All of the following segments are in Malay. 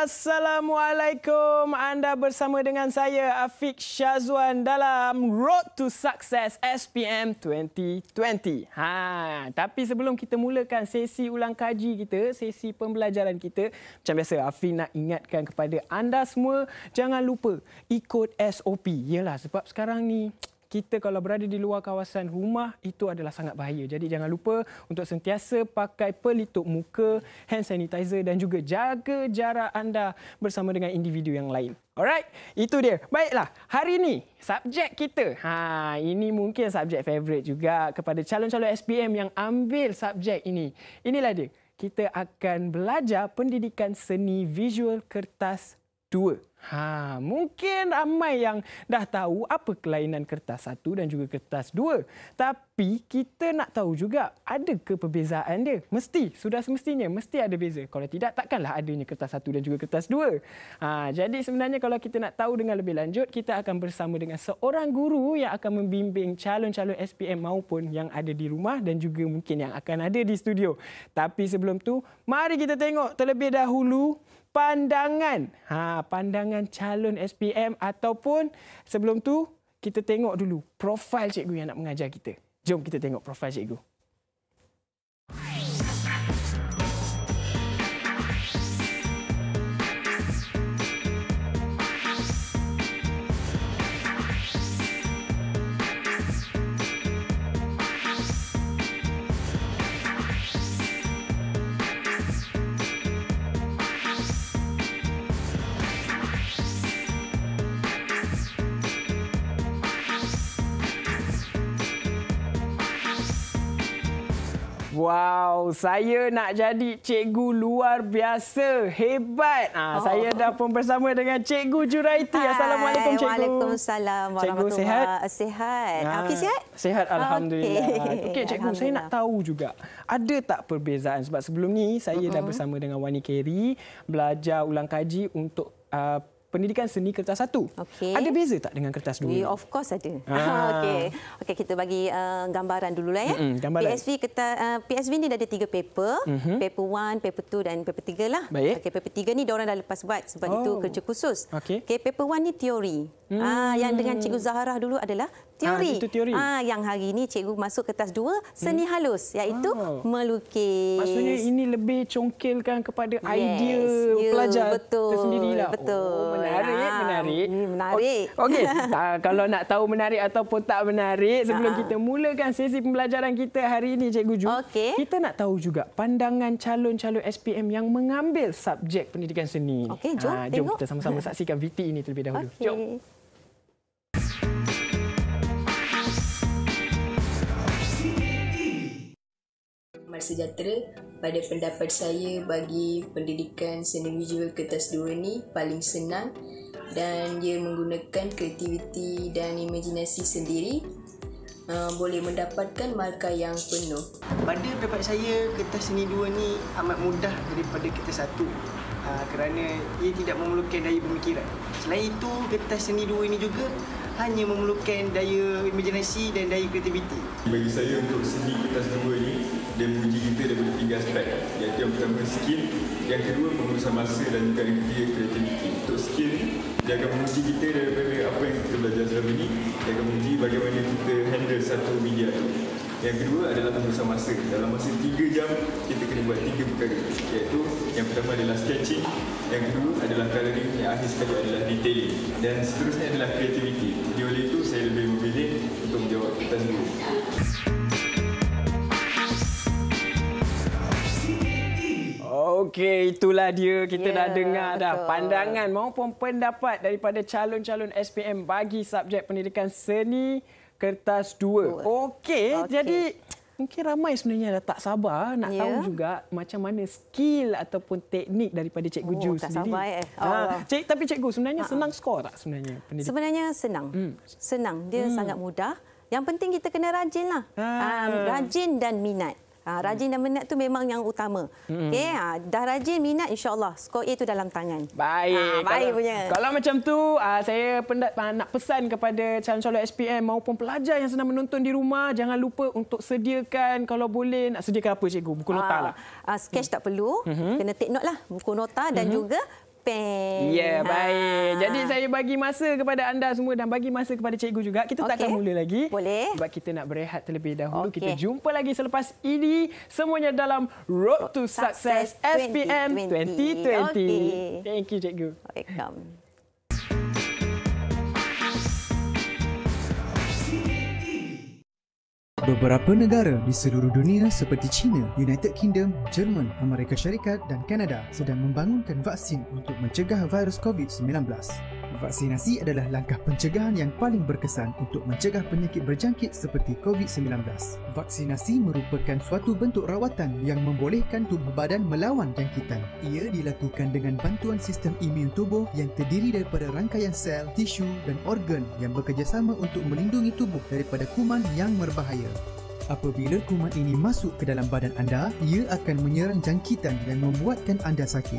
Assalamualaikum. Anda bersama dengan saya Afiq Syazwan dalam Road to Success SPM 2020. Tapi sebelum kita mulakan sesi ulang kaji kita, sesi pembelajaran kita, macam biasa Afiq nak ingatkan kepada anda semua, jangan lupa ikut SOP. Yalah, sebab sekarang ni kita kalau berada di luar kawasan rumah, itu adalah sangat bahaya. Jadi jangan lupa untuk sentiasa pakai pelitup muka, hand sanitizer dan juga jaga jarak anda bersama dengan individu yang lain. Alright, itu dia. Baiklah, hari ini subjek kita. Ini mungkin subjek favourite juga kepada calon-calon SPM yang ambil subjek ini. Inilah dia. Kita akan belajar pendidikan seni visual kertas 2. Mungkin ramai yang dah tahu apa kelainan kertas 1 dan juga kertas 2. Tapi kita nak tahu juga, adakah perbezaan dia? Sudah semestinya mesti ada beza. Kalau tidak, takkanlah adanya kertas 1 dan juga kertas 2. Jadi sebenarnya kalau kita nak tahu dengan lebih lanjut, kita akan bersama dengan seorang guru yang akan membimbing calon-calon SPM maupun yang ada di rumah dan juga mungkin yang akan ada di studio. Tapi sebelum tu, mari kita tengok terlebih dahulu pandangan calon SPM, ataupun sebelum tu kita tengok dulu profil cikgu yang nak mengajar kita. Jom kita tengok profil cikgu. Wow, saya nak jadi cikgu luar biasa, hebat. Saya dah pun bersama dengan Cikgu Juraiti. Assalamualaikum Cikgu. Waalaikumsalam warahmatullahi wabarakatuh. Sihat? Hafiz sihat? Sihat, alhamdulillah. Okey Cikgu, saya nak tahu juga, ada tak perbezaan? Sebab sebelum ni saya dah bersama dengan Wani Kerry belajar ulang kaji untuk pendidikan seni kertas 1. Okay. Ada beza tak dengan kertas 2? Of course ada. Okey, kita bagi gambaran dulu lah ya. PSV ni dah ada 3 paper. Paper 1, paper 2 dan paper 3 lah. Okey, paper 3 ni diorang dah lepas buat sebab itu kerja khusus. Okey, paper 1 ni teori. Yang dengan Cikgu Zahara dulu adalah teori. Itu teori. Yang hari ni cikgu masuk kertas 2 seni halus, iaitu melukis. Maksudnya ini lebih congkelkan kepada idea pelajar tersendirilah. Betul. Menarik. Okey. Kalau nak tahu menarik ataupun tak menarik, sebelum kita mulakan sesi pembelajaran kita hari ini Cikgu Ju, kita nak tahu juga pandangan calon-calon SPM yang mengambil subjek pendidikan seni. Okey, jom kita sama-sama saksikan VT ini terlebih dahulu. Jom. Sejahtera, pada pendapat saya bagi pendidikan seni visual kertas 2 ni paling senang dan dia menggunakan kreativiti dan imajinasi sendiri, boleh mendapatkan markah yang penuh. Pada pendapat saya, kertas seni 2 ni amat mudah daripada kertas 1 kerana ia tidak memerlukan daya pemikiran. Selain itu, kertas seni 2 ini juga hanya memerlukan daya imajinasi dan daya kreativiti. Bagi saya, untuk seni kertas 2 ni, dia menguji kita daripada 3 aspek, iaitu yang pertama skill, yang kedua pengurusan masa dan juga yang ketiga kreativiti. Untuk skill ni, dia akan menguji kita daripada apa yang kita belajar selama ini. Dia akan menguji bagaimana kita handle satu media tu. Yang kedua adalah pengurusan masa. Dalam masa 3 jam, kita kena buat 3 perkara, iaitu yang pertama adalah sketching, yang kedua adalah colouring, yang akhir sekali adalah detailing, dan seterusnya adalah kreativiti. Jadi oleh itu, saya lebih memilih untuk menjawab kertas 2. Okey, itulah dia. Kita dah dengar dah pandangan maupun pendapat daripada calon-calon SPM bagi subjek pendidikan seni kertas 2. Okey, jadi mungkin ramai sebenarnya dah tak sabar nak tahu juga macam mana skill ataupun teknik daripada Cikgu Ju sendiri. Tapi Cikgu, sebenarnya senang skor tak sebenarnya pendidikan? Sebenarnya senang. Senang, dia sangat mudah. Yang penting kita kena rajin lah. Rajin dan minat. Rajin dan minat tu memang yang utama. Okey, dah rajin, minat, insya-Allah skor A tu dalam tangan. Baik. Baik punya. Kalau macam tu, saya nak pesan kepada calon-calon SPM maupun pelajar yang sedang menonton di rumah, jangan lupa untuk sediakan, kalau boleh, nak sediakan apa cikgu? Buku nota lah. Sketch tak perlu, kena take note lah buku nota dan juga pen. Ya, baik. Jadi saya bagi masa kepada anda semua dan bagi masa kepada cikgu juga. Kita tak akan mula lagi. Boleh. Sebab kita nak berehat terlebih dahulu. Kita jumpa lagi selepas ini. Semuanya dalam Road to Success SPM 2020. Thank you, cikgu. Welcome. Beberapa negara di seluruh dunia seperti China, United Kingdom, Jerman, Amerika Syarikat dan Kanada sedang membangunkan vaksin untuk mencegah virus COVID-19. Vaksinasi adalah langkah pencegahan yang paling berkesan untuk mencegah penyakit berjangkit seperti COVID-19. Vaksinasi merupakan suatu bentuk rawatan yang membolehkan tubuh badan melawan jangkitan. Ia dilakukan dengan bantuan sistem imun tubuh yang terdiri daripada rangkaian sel, tisu dan organ yang bekerjasama untuk melindungi tubuh daripada kuman yang berbahaya. Apabila kuman ini masuk ke dalam badan anda, ia akan menyerang jangkitan dan membuatkan anda sakit.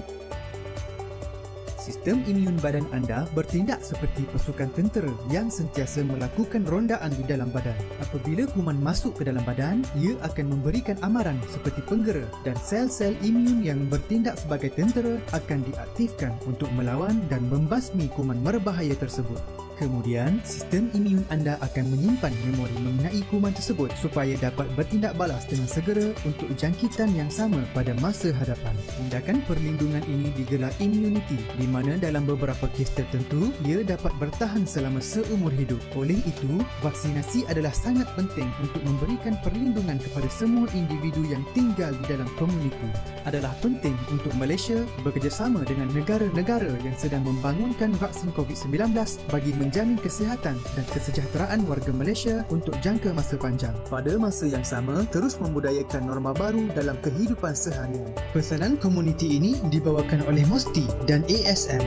Sistem imun badan anda bertindak seperti pasukan tentera yang sentiasa melakukan rondaan di dalam badan. Apabila kuman masuk ke dalam badan, ia akan memberikan amaran seperti penggera dan sel-sel imun yang bertindak sebagai tentera akan diaktifkan untuk melawan dan membasmi kuman berbahaya tersebut. Kemudian, sistem imun anda akan menyimpan memori mengenai kuman tersebut supaya dapat bertindak balas dengan segera untuk jangkitan yang sama pada masa hadapan. Tindakan perlindungan ini digelar immunity, di mana dalam beberapa kes tertentu, ia dapat bertahan selama seumur hidup. Oleh itu, vaksinasi adalah sangat penting untuk memberikan perlindungan kepada semua individu yang tinggal di dalam komuniti. Adalah penting untuk Malaysia bekerjasama dengan negara-negara yang sedang membangunkan vaksin COVID-19 bagi menjamin kesihatan dan kesejahteraan warga Malaysia untuk jangka masa panjang. Pada masa yang sama, terus membudayakan norma baru dalam kehidupan seharian. Pesanan komuniti ini dibawakan oleh MOSTI dan ASM.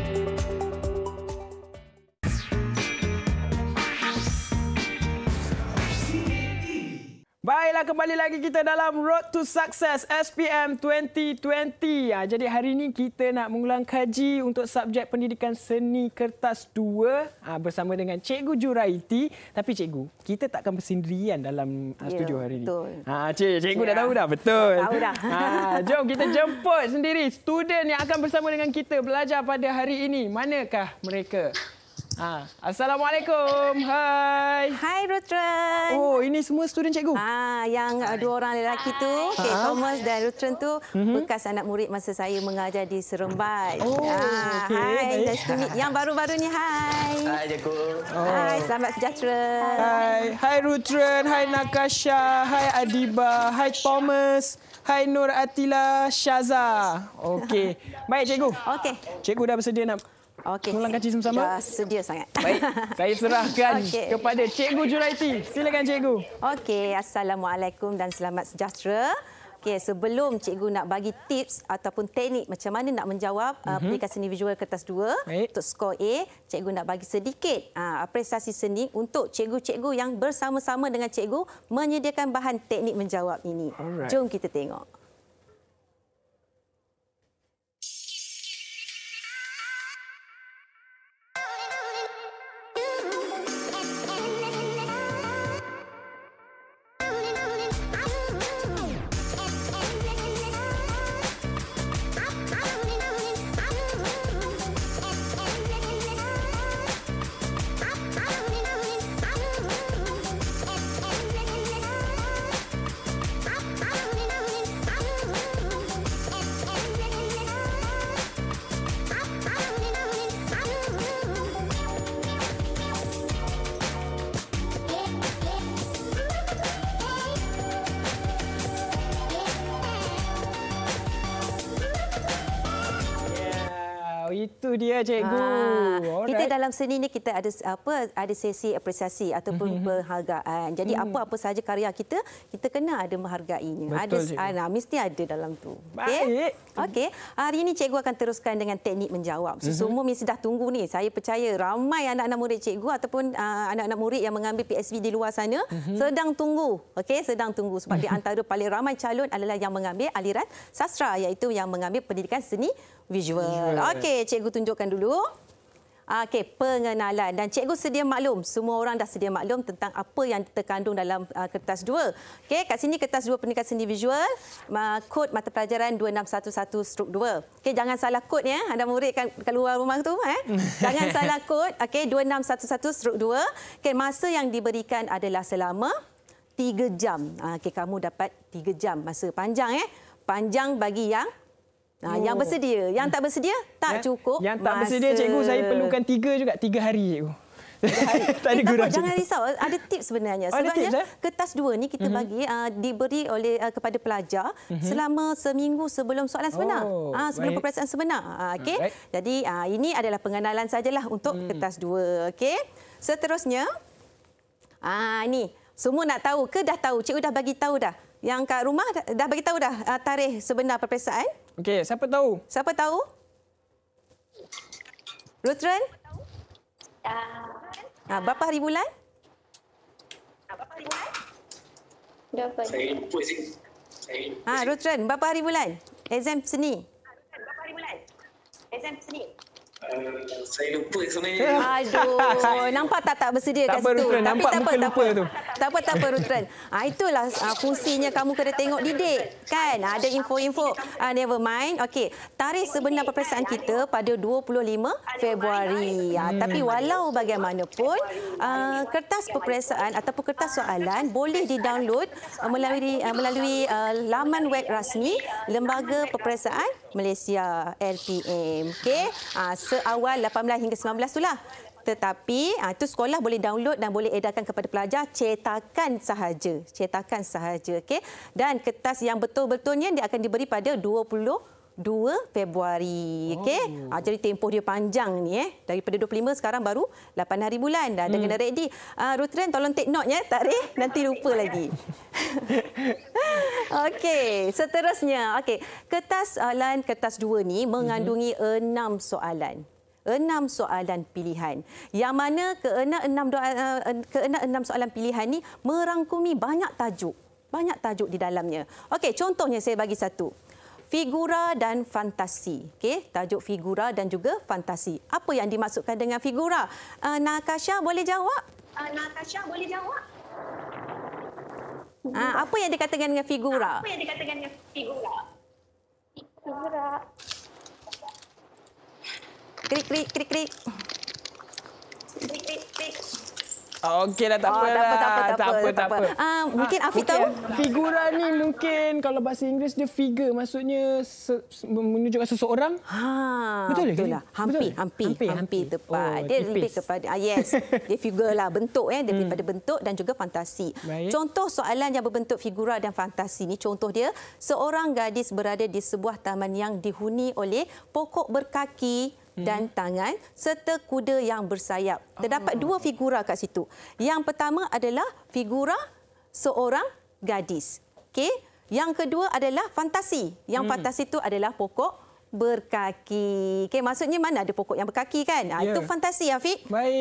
Baiklah, kembali lagi kita dalam Road to Success SPM 2020. Jadi hari ini kita nak mengulang kaji untuk subjek pendidikan seni kertas 2 bersama dengan Cikgu Juraiti. Tapi cikgu, kita takkan bersendirian dalam studio hari ini. Betul. Cikgu dah tahu dah, betul. Tahu dah. Jom kita jemput sendiri student yang akan bersama dengan kita belajar pada hari ini. Manakah mereka? Assalamualaikum. Hai. Hai Rutran. Oh, ini semua student cikgu? Yang dua orang lelaki tu, Thomas dan Rutran tu bekas anak murid masa saya mengajar di Seremban. Hai. Dan student yang baru-baru ni, hai. Hai cikgu. Hai, selamat sejahtera. Hai Rutran, hai Nakasha, hai Adiba, hai Thomas, hai Nur Atila Syaza. Okey. Baik cikgu. Okey. Cikgu dah bersedia nak mengulang kaji sama-sama? Ya, sedia sangat. Baik, saya serahkan kepada Cikgu Juraiti. Silakan Cikgu. Okey, Assalamualaikum dan selamat sejahtera. Okey, sebelum cikgu nak bagi tips ataupun teknik macam mana nak menjawab pendidikan seni visual kertas 2 untuk skor A, cikgu nak bagi sedikit apresiasi seni untuk cikgu-cikgu yang bersama-sama dengan cikgu menyediakan bahan teknik menjawab ini. Alright. Jom kita tengok. Itu dia cikgu. Kita dalam seni ni kita ada sesi apresiasi ataupun penghargaan. Jadi apa-apa saja karya kita kena ada menghargainya. Mesti ada dalam tu. Baik. Okey. Hari ini cikgu akan teruskan dengan teknik menjawab. Semua mesti dah tunggu ni. Saya percaya ramai anak-anak murid cikgu ataupun anak-anak murid yang mengambil PSV di luar sana sedang tunggu. Okey, sedang tunggu sebab di antara paling ramai calon adalah yang mengambil aliran sastra, iaitu yang mengambil pendidikan seni visual. Okey, cikgu tunjukkan dulu. Okey, pengenalan. Dan cikgu sedia maklum, semua orang dah sedia maklum tentang apa yang terkandung dalam kertas 2. Okey, kat sini kertas 2 pendidikan seni visual, kod mata pelajaran 2611/2. Okey, jangan salah kod ya. Anda murid kat luar rumah tu Jangan salah kod. Okey, 2611/2. Okey, masa yang diberikan adalah selama 3 jam. Okey, kamu dapat 3 jam masa panjang Panjang bagi yang bersedia. Yang tak bersedia, tak cukup. Yang tak bersedia, cikgu, saya perlukan 3 juga. 3 hari, cikgu. Tak ada gurau. Jangan risau, ada tips sebenarnya. Sebabnya kertas 2 ni kita bagi diberi oleh kepada pelajar selama seminggu sebelum soalan sebenar. Sebelum peperiksaan sebenar. Okey. Jadi ini adalah pengenalan sajalah untuk kertas 2. Okey. Seterusnya ni semua nak tahu ke dah tahu? Cikgu dah bagi tahu dah. Yang kat rumah dah bagi tahu dah tarikh sebenar peperiksaan? Okey, siapa tahu? Siapa tahu? Rutren? Berapa hari bulan? Saya lupa sih. Rutren, berapa hari bulan? Exam seni. Saya lupa sebenarnya. Aduh, nampak tak bersedia kat situ. Rutren, nampak muka lupa tu. Tak apa Rutren. Itulah fungsinya kamu kena tengok didik. Kan? Ada info-info. Never mind. Okey, tarikh sebenar peperiksaan kita pada 25 Februari. Tapi walau bagaimanapun, kertas peperiksaan ataupun kertas soalan boleh di-download melalui laman web rasmi Lembaga Peperiksaan Malaysia LPM. Okey, seawal 18 hingga 19 itulah. Tetapi itu sekolah boleh download dan boleh edarkan kepada pelajar cetakan sahaja. Cetakan sahaja. Okey. Dan kertas yang betul-betulnya dia akan diberi pada 22 Februari. Okey. Jadi tempoh dia panjang ni Daripada 25 sekarang baru 8 hari bulan dah. Dah kena ready. Rutren tolong take note tarikh nanti lupa lagi. Okey, seterusnya. Okey, kertas soalan kertas 2 ni mengandungi 6 soalan. 6 soalan pilihan. Yang mana keenam soalan pilihan ni merangkumi banyak tajuk. Banyak tajuk di dalamnya. Okey, contohnya saya bagi satu. Figura dan fantasi. Okey, tajuk figura dan juga fantasi. Apa yang dimaksudkan dengan figura? Nakasha boleh jawab? Apa yang dikatakan dengan figura? Krik. Okey dah, tak apa. Mungkin Afiq tahu? Figura ni mungkin kalau bahasa Inggeris dia figure, maksudnya menunjukkan seseorang. Betul ke? Hampir tepat. Dia lebih kepada yes, dia figure lah, bentuk daripada bentuk dan juga fantasi. Baik. Contoh soalan yang berbentuk figura dan fantasi ni, contoh dia, seorang gadis berada di sebuah taman yang dihuni oleh pokok berkaki dan tangan serta kuda yang bersayap. Terdapat 2 figura kat situ. Yang pertama adalah figura seorang gadis. Okey. Yang kedua adalah fantasi. Yang fantasi itu adalah pokok berkaki. Okey, maksudnya mana ada pokok yang berkaki kan? Itu fantasi, Afiq. Baik.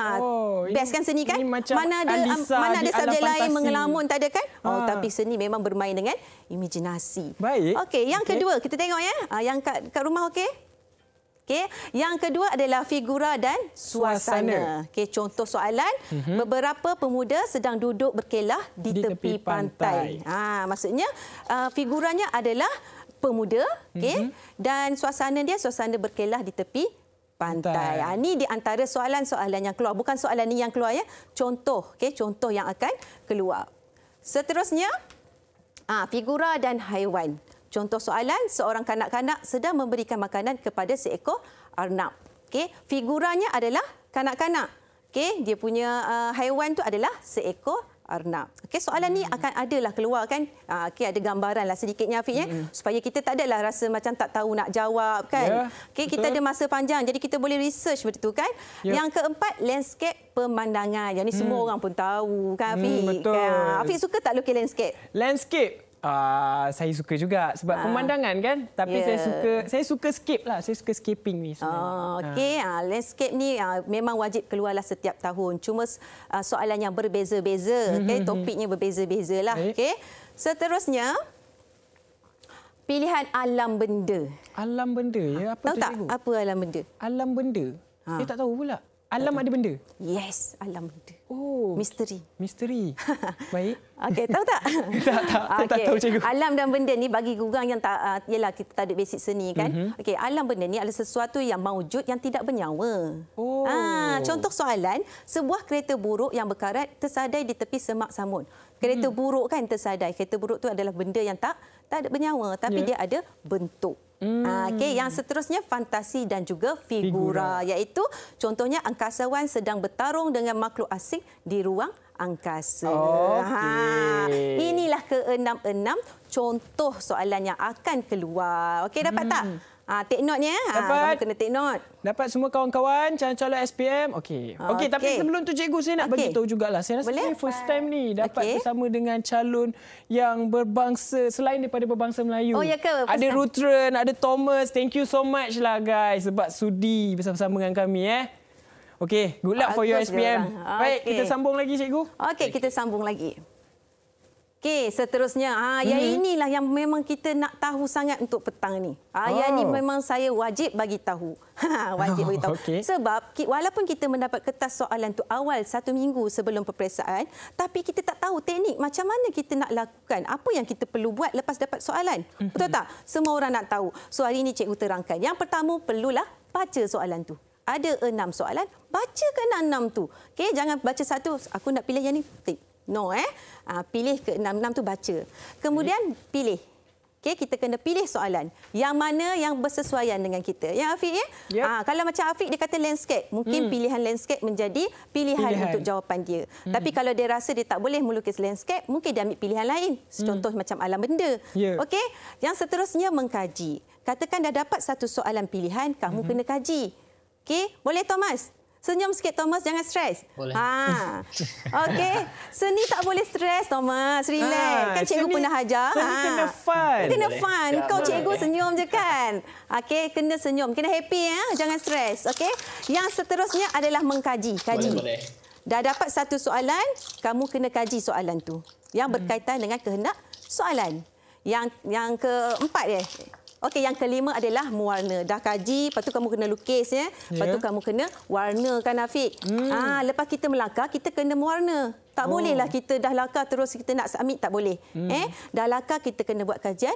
Best kan seni kan? Mana ada subjek lain mengelamun, tak ada kan? Tapi seni memang bermain dengan imajinasi. Baik. Okey, yang kedua kita tengok Yang kat rumah okey? Okey, yang kedua adalah figura dan suasana. Okey, contoh soalan, beberapa pemuda sedang duduk berkelah di tepi pantai. Maksudnya figuranya adalah pemuda, okey, dan suasana dia suasana berkelah di tepi pantai. Ini di antara soalan-soalan yang keluar, bukan soalan ni yang keluar contoh, okey, contoh yang akan keluar. Seterusnya, figura dan haiwan. Contoh soalan, seorang kanak-kanak sedang memberikan makanan kepada seekor arnab. Okey, figuranya adalah kanak-kanak. Okey, dia punya haiwan tu adalah seekor arnab. Okey, soalan ni akan adalah keluar kan. Okey, ada gambaran lah sedikitnya Afiq supaya kita tak adalah rasa macam tak tahu nak jawab kan. Okey, kita ada masa panjang jadi kita boleh research betul kan. Yang keempat, landscape pemandangan. Yang ni semua orang pun tahu kan Afiq. Afiq suka tak lukis landscape? Landscape saya suka juga sebab pemandangan kan, tapi saya suka scape lah, saya suka scaping ni sebenarnya. Okey, landscape ni memang wajib keluarlah setiap tahun. Cuma soalan yang berbeza-beza, okey, topiknya berbeza-beza lah. Okey. Seterusnya, pilihan alam benda. Alam benda apa tahu tu? Tak apa alam benda? Alam benda. Saya tak tahu pula. Alam ada benda? Yes, alam benda. Oh. Misteri. Misteri. Baik. Okey, tahu tak? Saya tak tahu, cikgu. Alam dan benda ni bagi gurang yang tak, yalah kita tak ada basic seni kan. Okey, alam benda ni adalah sesuatu yang mawujud yang tidak bernyawa. Oh. Contoh soalan, sebuah kereta buruk yang berkarat tersadai di tepi semak samud. Kereta buruk kan tersadai. Kereta buruk tu adalah benda yang tak ada bernyawa tapi dia ada bentuk. Okey, yang seterusnya fantasi dan juga figura, iaitu contohnya angkasawan sedang bertarung dengan makhluk asing di ruang angkasa. Inilah ke-6 contoh soalan yang akan keluar. Okey, dapat tak? Take note ni. Dapat. Kamu kena take note. Dapat semua kawan-kawan calon-calon SPM. Okey. Okey, tapi sebelum tu cikgu saya nak bagi tahu jugalah. Saya rasa ini first time ni dapat bersama dengan calon yang berbangsa selain daripada berbangsa Melayu. Oh ya ke? Ada Rutren, ada Thomas. Thank you so much lah guys sebab sudi bersama-sama dengan kami Okey, good luck for your SPM. Baik, kita sambung lagi cikgu. Okey, kita sambung lagi. Okey, seterusnya. Yang inilah yang memang kita nak tahu sangat untuk petang ni. Yang ni memang saya wajib bagi tahu. Wajib bagi tahu. Sebab walaupun kita mendapat kertas soalan tu awal 1 minggu sebelum peperiksaan, tapi kita tak tahu teknik macam mana kita nak lakukan. Apa yang kita perlu buat lepas dapat soalan. Betul tak? Semua orang nak tahu. So hari ini cikgu terangkan. Yang pertama, perlulah baca soalan tu. Ada 6 soalan, baca kena 6 tu. Okey, jangan baca satu, aku nak pilih yang ni. No, pilih ke-6 tu baca. Kemudian pilih. Okey, kita kena pilih soalan. Yang mana yang bersesuaian dengan kita. Yang Afiq kalau macam Afiq dia kata landscape, mungkin pilihan landscape menjadi pilihan untuk jawapan dia. Tapi kalau dia rasa dia tak boleh melukis landscape, mungkin dia ambil pilihan lain. Contoh macam alam benda. Okey, yang seterusnya mengkaji. Katakan dah dapat satu soalan pilihan, kamu kena kaji. Okey, boleh Thomas? Senyum sikit Thomas, jangan stres. Boleh. Okey, seni tak boleh stres Thomas, relax. Kan cikgu pernah ajar. Seni kena fun. Kena fun. Kau cikgu senyum je kan. Okey, kena senyum, kena happy jangan stres. Okey. Yang seterusnya adalah mengkaji, kaji. Boleh. Dah dapat satu soalan, kamu kena kaji soalan tu yang berkaitan dengan kehendak soalan. Yang keempat Okey, yang kelima adalah mewarna. Dah kaji, lepas tu kamu kena lukis Lepas tu kamu kena warnakan Afiq. Lepas kita melakar, kita kena mewarna. Tak bolehlah kita dah lakar terus kita nak submit, tak boleh. Dah lakar kita kena buat kajian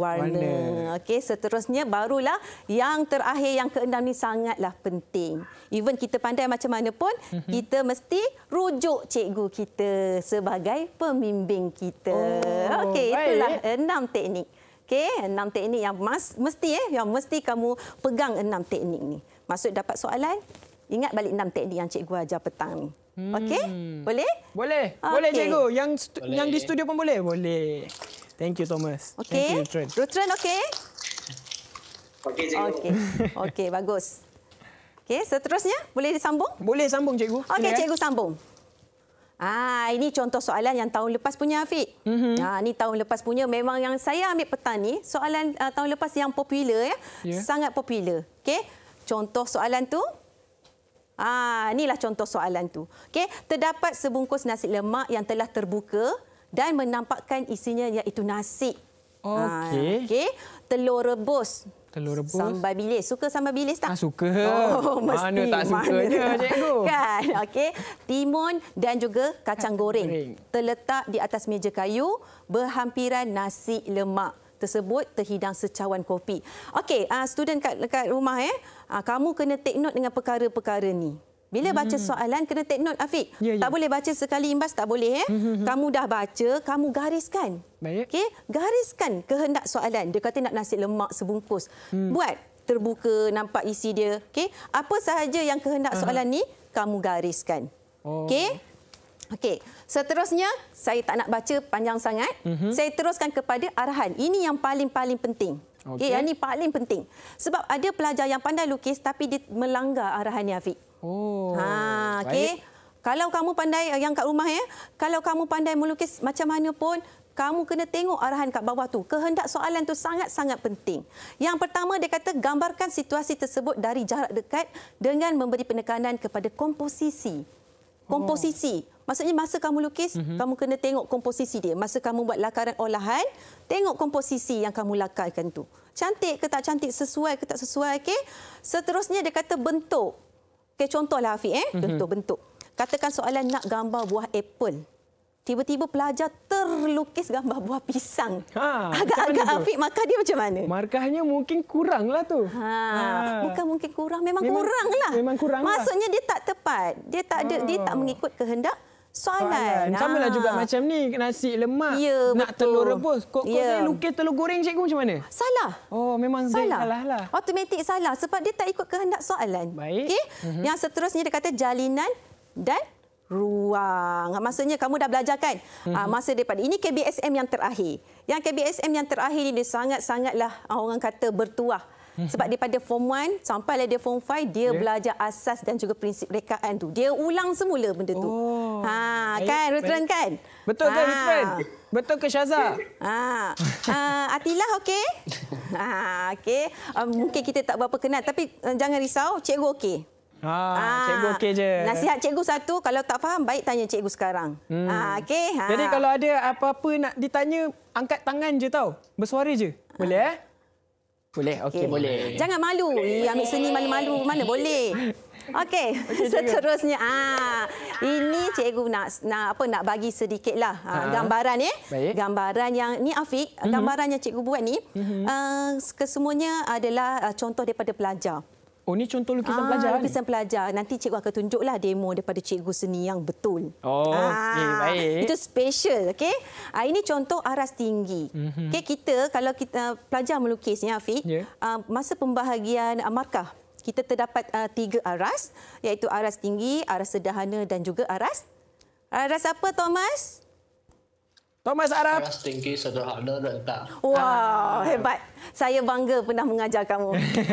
warna. Okey, seterusnya barulah yang terakhir yang ke-6 ni sangatlah penting. Even kita pandai macam mana pun, kita mesti rujuk cikgu kita sebagai pembimbing kita. Okey, itulah 6 teknik. Okey, 6 teknik yang mesti kamu pegang 6 teknik ni. Maksud dapat soalan, ingat balik 6 teknik yang cikgu ajar petang ni. Okey? Boleh? Boleh. Boleh cikgu. Yang di studio pun boleh? Boleh. Thank you Thomas. Okey. Thank you Rutren. Rutren okey? Okey cikgu. Okey, bagus. Okey, seterusnya boleh disambung? Boleh sambung cikgu. Okey, cikgu sambung. Ini contoh soalan yang tahun lepas punya Afiq. Ini tahun lepas punya, memang yang saya ambil petang ni, soalan tahun lepas yang popular sangat popular. Okey, contoh soalan tu. Inilah contoh soalan tu. Okey, terdapat sebungkus nasi lemak yang telah terbuka dan menampakkan isinya iaitu nasi. Okey, telur rebus. Sambal bilis. Suka sambal bilis tak? Suka. Mesti. Mana tak sukanya, cikgu. Kan? Okey. Timun dan juga kacang goreng. Terletak di atas meja kayu berhampiran nasi lemak. Tersebut terhidang secawan kopi. Okey, student kat rumah kamu kena take note dengan perkara-perkara ni. Bila baca soalan, kena take note, Afiq. Tak boleh baca sekali imbas, tak boleh. Kamu dah baca, kamu gariskan. Okey, gariskan kehendak soalan. Dia kata nak nasi lemak sebungkus. Buat terbuka, nampak isi dia. Okey, apa sahaja yang kehendak soalan ni, kamu gariskan. Okey? Okey, seterusnya saya tak nak baca panjang sangat. Saya teruskan kepada arahan. Ini yang paling-paling penting. Okey, yang ini paling penting. Sebab ada pelajar yang pandai lukis tapi dia melanggar arahannya, Afiq. Okey. Kalau kamu pandai yang kat rumah kalau kamu pandai melukis macam mana pun, kamu kena tengok arahan kat bawah tu. Kehendak soalan tu sangat-sangat penting. Yang pertama dia kata gambarkan situasi tersebut dari jarak dekat dengan memberi penekanan kepada komposisi. Komposisi. Maksudnya masa kamu lukis, kamu kena tengok komposisi dia. Masa kamu buat lakaran olahan, tengok komposisi yang kamu lakarkan tu. Cantik ke tak cantik, sesuai ke tak sesuai, okey? Seterusnya dia kata bentuk. Okey, contohlah Afiq contoh bentuk. Katakan soalan nak gambar buah apple. Tiba-tiba pelajar terlukis gambar buah pisang. Agak-agak Afiq markah dia macam mana? Markahnya mungkin kuranglah tu. Bukan mungkin kurang, memang kuranglah. Memang kurang. Maksudnya dia tak tepat. Dia tak mengikut kehendak soalan. Sama lah juga macam ni, nasi lemak. Ya, nak betul. telur rebus. Kok saya lukis telur goreng, cikgu macam mana? Salah. Oh, memang salah lah. Automatik salah sebab dia tak ikut kehendak soalan. Baik. Okey. Yang seterusnya dia kata jalinan dan ruang. Maksudnya kamu dah belajar kan? Masa daripada ini KBSM yang terakhir. Yang KBSM yang terakhir ini dia sangatlah orang kata bertuah. Sebab daripada Form 1 sampai dia Form 5 dia belajar asas dan juga prinsip rekaan tu. Dia ulang semula benda tu. Kan Rutran kan? Betul ke Rutran? Betul ke Syaza? Atilah okey? Okey. Mungkin kita tak berapa kenal tapi jangan risau, cikgu okey. Cikgu okey je. Nasihat cikgu satu, kalau tak faham baik tanya cikgu sekarang. Okey. Jadi kalau ada apa-apa nak ditanya, angkat tangan je tau. Bersuara je. Boleh Boleh. Okey, boleh. Jangan malu. Ambil seni malu-malu mana boleh. Okey, seterusnya ini cikgu nak bagi sedikitlah gambaran Baik. Gambaran yang ni Afiq, gambaran yang cikgu buat ni kesemuanya adalah contoh daripada pelajar. Oh, ni contoh lukisan pelajar. Lukisan pelajar. Nanti cikgu akan tunjuklah demo daripada cikgu seni yang betul. Oh, baik. Itu special, okey. Ini contoh aras tinggi. Okey, kita kalau kita pelajar melukisnya Afiq, masa pembahagian markah, kita terdapat 3 aras, iaitu aras tinggi, aras sederhana dan juga aras apa Thomas? Thomas Arab. Aras tinggi, sederhana, rendah. Wow, hebat. Saya bangga pernah mengajar kamu.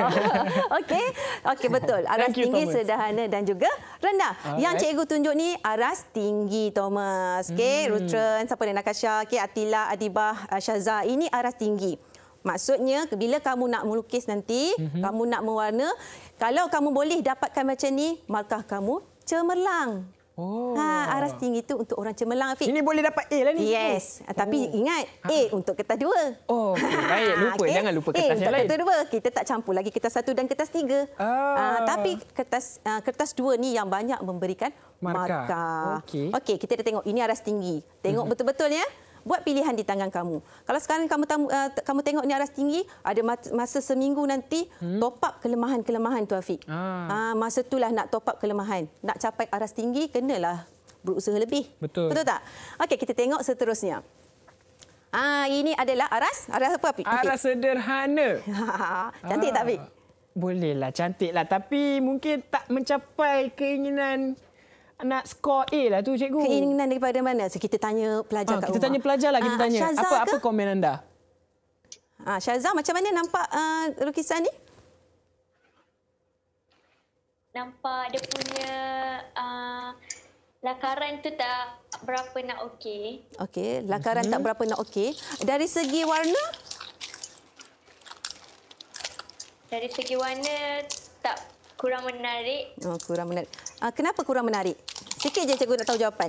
Okey, betul. Aras tinggi, sederhana dan juga rendah. Yang cikgu tunjuk ni aras tinggi, Thomas. Okey, Rutran, siapa dia, Nakasha, okey, Atila, Adibah, Syaza. Ini aras tinggi. Maksudnya bila kamu nak melukis nanti, kamu nak mewarna, kalau kamu boleh dapatkan macam ni, markah kamu cemerlang. Aras tinggi itu untuk orang cemerlang, Afiq. Ini boleh dapat A lah ni. Yes. Tapi ingat, A untuk kertas 2. Baik. Jangan lupa kertas yang lain. Kertas 2. Kita tak campur lagi kertas 1 dan kertas 3. Tapi kertas 2 ni yang banyak memberikan markah. Okey, kita dah tengok. Ini aras tinggi. Tengok betul-betul ya. Buat pilihan di tangan kamu. Kalau sekarang kamu tengok ni aras tinggi, ada masa seminggu nanti top up kelemahan-kelemahan tu, Afiq. Masa itulah nak top up kelemahan. Nak capai aras tinggi, kenalah berusaha lebih. Betul tak? Okey, kita tengok seterusnya. Ini adalah aras apa, Afiq? Aras sederhana. Cantik tak, Afiq? Bolehlah, cantiklah. Tapi mungkin tak mencapai keinginan nak skor A lah tu, cikgu. Keinginan daripada mana? So, kita tanya pelajar kat rumah. Kita tanya pelajar lah, kita tanya. Apa komen anda? Syaza, macam mana nampak lukisan ni? Nampak dia punya lakaran tu tak berapa nak okey. Okey, lakaran tak berapa nak okey. Dari segi warna? Dari segi warna tak kurang menarik. Kurang menarik. Kenapa kurang menarik? Sikit je cikgu nak tahu jawapan.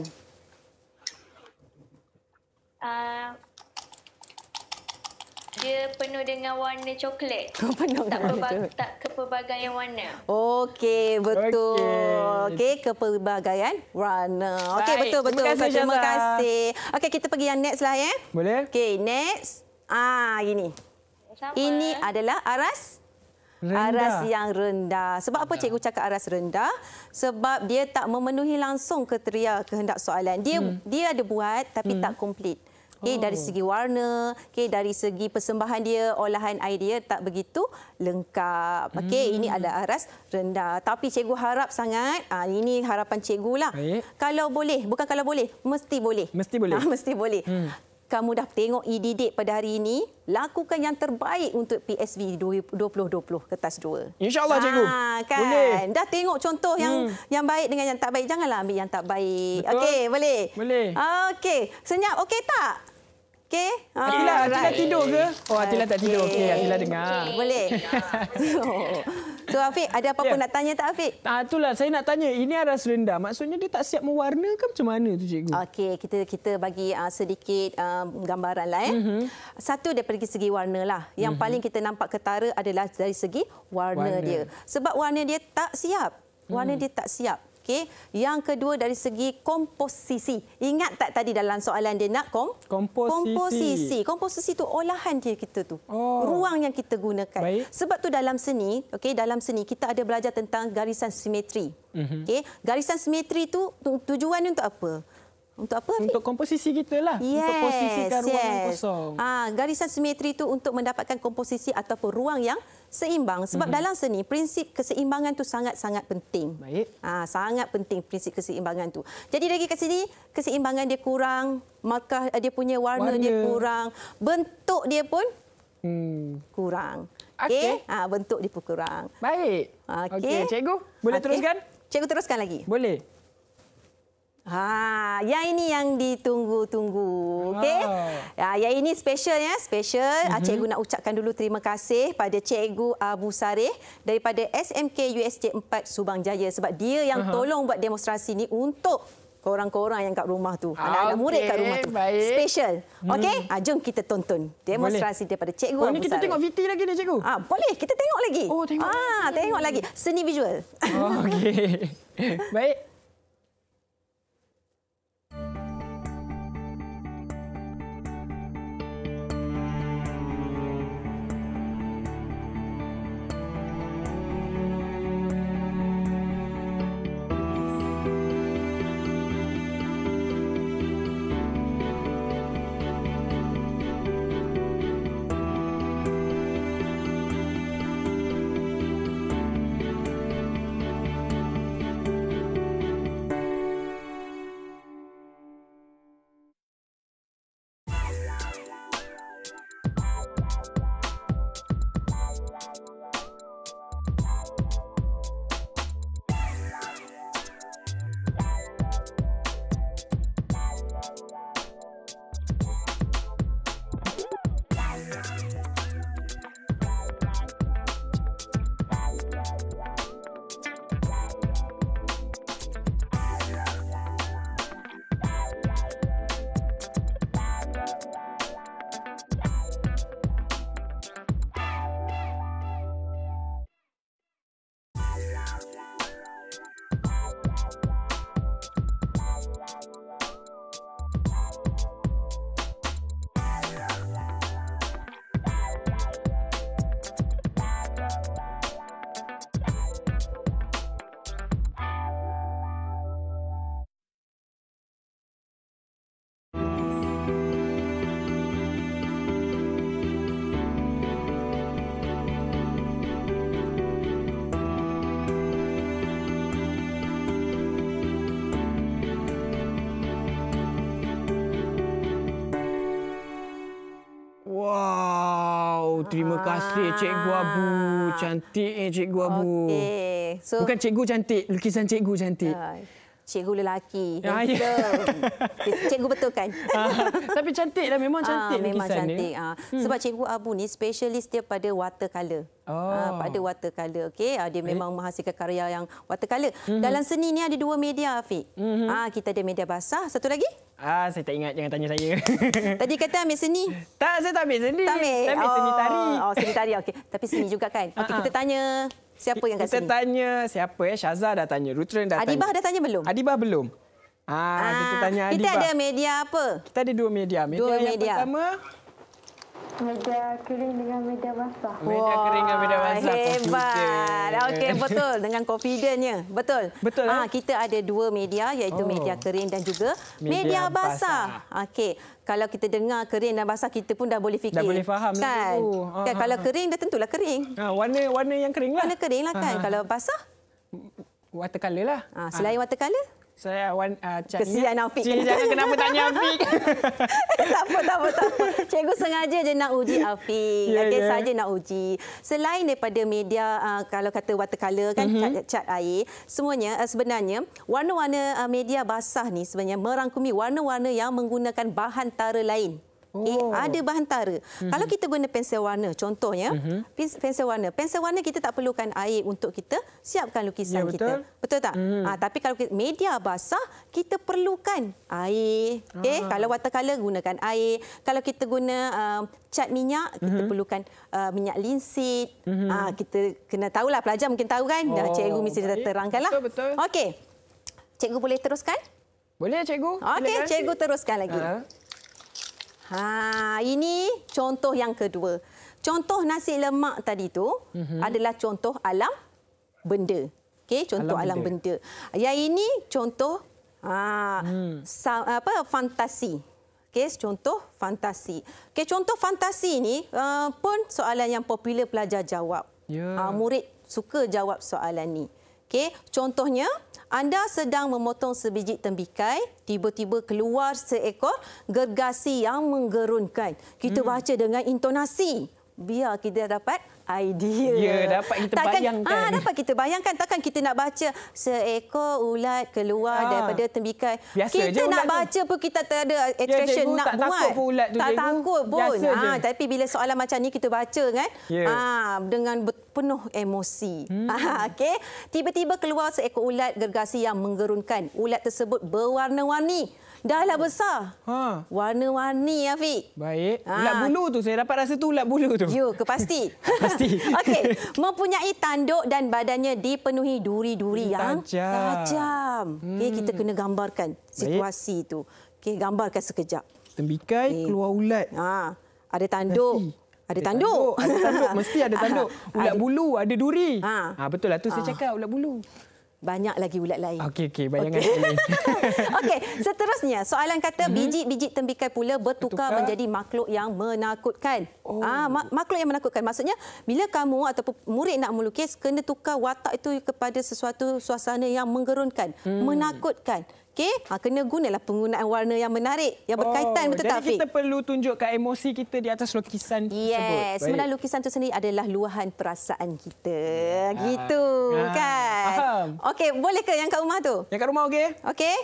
Dia penuh dengan warna coklat. Tak kepelbagaian warna. Okey, betul. Okey, kepelbagaian warna. Okey, betul. Terima kasih. Okey, kita pergi yang next lah ya. Boleh? Okey, next. Gini. Sama. Ini adalah aras rendah. Aras yang rendah. Sebab apa cikgu cakap aras rendah? Sebab dia tak memenuhi langsung kriteria kehendak soalan. Dia ada buat tapi tak komplit. Dari segi warna, dari segi persembahan dia, olahan air dia tak begitu lengkap. Ini adalah aras rendah. Tapi cikgu harap sangat, ini harapan cikgu lah. Kalau boleh, bukan kalau boleh, mesti boleh. Mesti boleh. Mesti boleh. Kamu dah tengok e-didik pada hari ini, lakukan yang terbaik untuk PSV 2020 kertas 2. InsyaAllah, cikgu. Kan? Boleh. Dah tengok contoh yang baik dengan yang tak baik. Janganlah ambil yang tak baik. Okey, boleh? Boleh. Okey. Senyap okey tak? Okey. Atila tidur ke? Oh, Atila tak tidur. Okey, Atila dengar. Boleh. So, Afiq, ada apa-apa nak tanya tak, Afiq? Itulah, saya nak tanya. Ini aras rendah. Maksudnya dia tak siap mewarna ke macam mana tu, cikgu? Okey, kita bagi sedikit gambaran lah. Satu daripada segi warna lah. Yang paling kita nampak ketara adalah dari segi warna dia. Sebab warna dia tak siap. warna dia tak siap. Okey. Yang kedua dari segi komposisi. Ingat tak tadi dalam soalan dia nak komposisi. Komposisi tu olahan dia kita tu. Ruang yang kita gunakan. Baik. Sebab tu dalam seni, okey, dalam seni kita ada belajar tentang garisan simetri. Okey. Garisan simetri tu tujuannya untuk apa? Untuk apa? Untuk komposisi kita lah. Untuk posisikan ruang yang kosong. Garisan simetri itu untuk mendapatkan komposisi ataupun ruang yang seimbang. Sebab dalam seni, prinsip keseimbangan tu sangat-sangat penting. Baik. Sangat penting prinsip keseimbangan tu. Jadi lagi kat sini, keseimbangan dia kurang, maka dia punya warna dia kurang, bentuk dia pun kurang. Okey. Bentuk dia pun kurang. Baik. Okey, cikgu, boleh teruskan? Cikgu teruskan lagi. Boleh. Yang ini yang ditunggu-tunggu. Okey. Yang ini special ya, special. Cikgu nak ucapkan dulu terima kasih pada Cikgu Abu Sareh daripada SMK USJ 4 Subang Jaya sebab dia yang tolong buat demonstrasi ni untuk korang-korang yang kat rumah tu. Anak-anak murid kat rumah tu. Baik. Special. Okey, jom kita tonton demonstrasi daripada Cikgu Abu Sareh. Ni kita tengok VT lagi ni, Cikgu. Boleh, kita tengok lagi. Tengok. Tengok lagi. Seni visual. Okey. Baik. Terima kasih Cikgu Abu. Cantik Cikgu Abu. Okey. Bukan cikgu cantik, lukisan cikgu cantik. Cikgu lelaki. Cikgu betul kan? Tapi cantik lah, memang cantik memang lukisan cantik. Sebab Cikgu Abu ni spesialis dia pada watercolor. Pada watercolor. Okey, dia memang menghasilkan karya yang watercolor. Dalam seni ni ada dua media, Afiq. Kita ada media basah, satu lagi? Saya tak ingat, jangan tanya saya. Tadi kata ambil seni? Tak, saya tak ambil seni. Tak ambil? Saya ambil seni tari. Seni tari, okey. Tapi seni juga kan? Okey, kita tanya siapa yang kat seni? Kita tanya siapa ya? Syazah dah tanya, Rutren dah tanya. Adibah dah tanya belum? Adibah belum. Kita tanya Adibah. Kita ada media apa? Kita ada dua media. Media yang pertama, media kering dengan media basah. Media kering dengan media basah. Hebat. Okey, betul. Dengan confidentnya. Betul. Betul. Kita ada dua media iaitu media kering dan juga media basah. Okey. Kalau kita dengar kering dan basah, kita pun dah boleh fikir. Dah boleh faham kan? Kan? Kalau kering, dah tentulah kering. Warna yang kering lah. Warna kering lah kan. Kalau basah? Watercolor lah. Selain watercolor? Saya kesian Afiq. Jangan kenapa tanya Afiq. Tak apa. Cikgu sengaja je nak uji Afiq. Saja nak uji. Selain daripada media, kalau kata watercolor kan, cat air, semuanya sebenarnya warna-warna media basah ni sebenarnya merangkumi warna-warna yang menggunakan bahan tara lain. Ada bahan tara. Kalau kita guna pensel warna, contohnya, pensel warna kita tak perlukan air untuk kita siapkan lukisan kita. Betul tak? Tapi kalau media basah, kita perlukan air. Kalau watercolor, gunakan air. Kalau kita guna cat minyak, kita perlukan minyak linsit. Kita kena tahulah, pelajar mungkin tahu kan? Cikgu mesti terangkanlah. Betul. Okey. Cikgu boleh teruskan? Boleh, cikgu. Okey, cikgu teruskan lagi. Ini contoh yang kedua. Contoh nasi lemak tadi tu adalah contoh alam benda. Okey, contoh alam benda. Yang ini contoh fantasi. Okey, contoh fantasi. Okey, contoh fantasi ni pun soalan yang popular pelajar jawab. Murid suka jawab soalan ni. Okey, contohnya anda sedang memotong sebiji tembikai, tiba-tiba keluar seekor gergasi yang menggerunkan. Kita baca dengan intonasi. Biar kita dapat idea. Dapat kita bayangkan. Dapat kita bayangkan. Takkan kita nak baca seekor ulat keluar daripada tembikai. Biasa kita nak baca pun kita tak ada expression nak tak buat. Takut pun ulat tu, tak cikgu. takut pun. Tapi bila soalan macam ni kita baca kan. Dengan penuh emosi. Okey. Tiba-tiba keluar seekor ulat gergasi yang menggerunkan. Ulat tersebut berwarna-warni. Dahlah besar. Warna-warni, Afiq. Baik. Ulat bulu tu, saya dapat rasa tu ulat bulu tu. Ya, pasti. Okey. Mempunyai tanduk dan badannya dipenuhi duri-duri yang tajam. Okey, kita kena gambarkan situasi tu. Okey, gambarkan sekejap. Tembikai keluar ulat. Ada tanduk. Ada tanduk. Mesti ada tanduk. Ulat bulu, ada duri. Betul lah tu saya cakap, ulat bulu. Banyak lagi ulat lain. Okey, bayangan lain. Okey, seterusnya soalan kata biji-biji tembikai pula bertukar menjadi makhluk yang menakutkan. Makhluk yang menakutkan maksudnya bila kamu ataupun murid nak melukis kena tukar watak itu kepada sesuatu suasana yang menggerunkan, menakutkan. Okey, kena gunalah penggunaan warna yang menarik, yang berkaitan, betul tak, Afiq? Jadi kita perlu tunjukkan emosi kita di atas lukisan tersebut. Yes, sebenarnya lukisan itu sendiri adalah luahan perasaan kita. Gitu kan? Faham. Okey, boleh ke yang kat rumah tu? Yang kat rumah okey? Okey.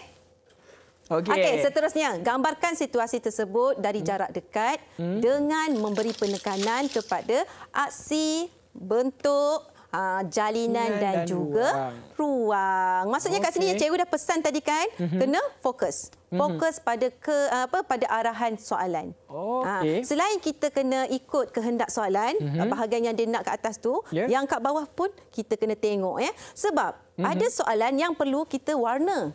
Okey, seterusnya gambarkan situasi tersebut dari jarak dekat dengan memberi penekanan kepada aksi, bentuk, jalinan dan juga ruang. Maksudnya kat sini cikgu dah pesan tadi kan, kena fokus. Fokus pada pada arahan soalan. Selain kita kena ikut kehendak soalan, bahagian yang dia nak kat atas tu, yang kat bawah pun kita kena tengok ya. Sebab ada soalan yang perlu kita warna.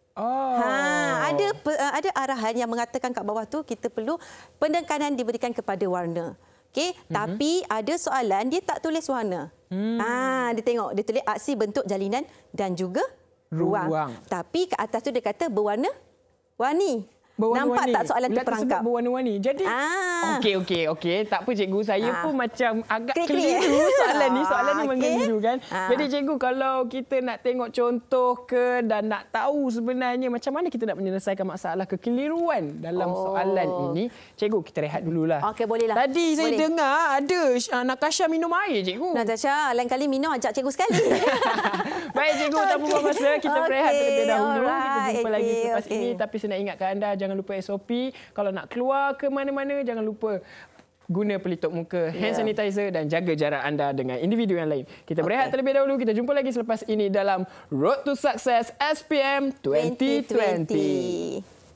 Ada arahan yang mengatakan kat bawah tu kita perlu penekanan diberikan kepada warna. Okey, tapi ada soalan dia tak tulis warna. Dia tengok, dia tulis aksi, bentuk, jalinan dan juga ruang. Tapi kat atas tu dia kata berwarna-warni. Nampak tak soalan tu perangkap? Berwarna-warni. Jadi, okey. Tak apa cikgu, saya pun macam agak keliru soalan ni. Soalan ni mengeliru kan. Jadi cikgu, kalau kita nak tengok contoh ke dan nak tahu sebenarnya macam mana kita nak menyelesaikan masalah kekeliruan dalam soalan ini, cikgu kita rehat dululah. Okey, bolehlah. Tadi saya dengar ada Natasha minum air, cikgu. Natasha, lain kali minum ajak cikgu sekali. Baik cikgu, tak buang masa. Kita berehat terlebih dahulu. Kita jumpa lagi selepas ini. Tapi saya nak ingatkan anda, jangan lupa SOP. Kalau nak keluar ke mana-mana, jangan lupa guna pelitup muka, hand sanitizer dan jaga jarak anda dengan individu yang lain. Kita berehat terlebih dahulu. Kita jumpa lagi selepas ini dalam Road to Success SPM 2020.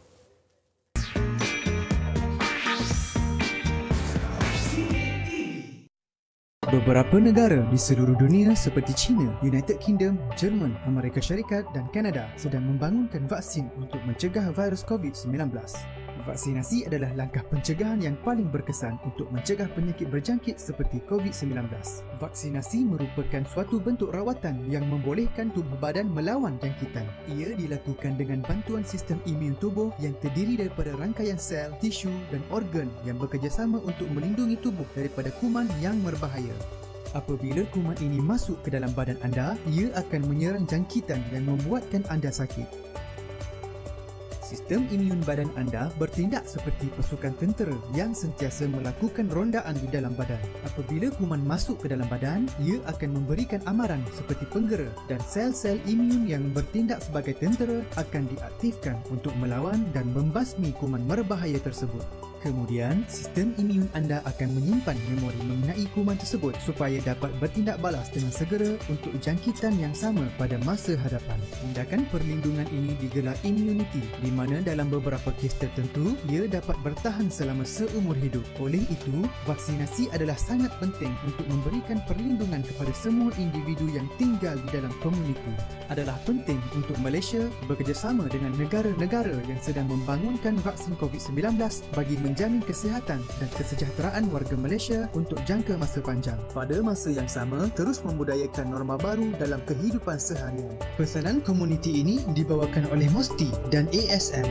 Beberapa negara di seluruh dunia seperti China, United Kingdom, Jerman, Amerika Syarikat dan Kanada sedang membangunkan vaksin untuk mencegah virus COVID-19. Vaksinasi adalah langkah pencegahan yang paling berkesan untuk mencegah penyakit berjangkit seperti COVID-19. Vaksinasi merupakan suatu bentuk rawatan yang membolehkan tubuh badan melawan jangkitan. Ia dilakukan dengan bantuan sistem imun tubuh yang terdiri daripada rangkaian sel, tisu dan organ yang bekerjasama untuk melindungi tubuh daripada kuman yang berbahaya. Apabila kuman ini masuk ke dalam badan anda, ia akan menyerang jangkitan yang membuatkan anda sakit. Sistem imun badan anda bertindak seperti pasukan tentera yang sentiasa melakukan rondaan di dalam badan. Apabila kuman masuk ke dalam badan, ia akan memberikan amaran seperti penggera dan sel-sel imun yang bertindak sebagai tentera akan diaktifkan untuk melawan dan membasmi kuman berbahaya tersebut. Kemudian, sistem imun anda akan menyimpan memori mengenai kuman tersebut supaya dapat bertindak balas dengan segera untuk jangkitan yang sama pada masa hadapan. Tindakan perlindungan ini digelar immunity, di mana dalam beberapa kes tertentu, ia dapat bertahan selama seumur hidup. Oleh itu, vaksinasi adalah sangat penting untuk memberikan perlindungan kepada semua individu yang tinggal di dalam komuniti. Adalah penting untuk Malaysia bekerjasama dengan negara-negara yang sedang membangunkan vaksin COVID-19 bagi menjamin kesihatan dan kesejahteraan warga Malaysia untuk jangka masa panjang. Pada masa yang sama, terus membudayakan norma baru dalam kehidupan seharian. Pesanan komuniti ini dibawakan oleh Mosti dan ASM.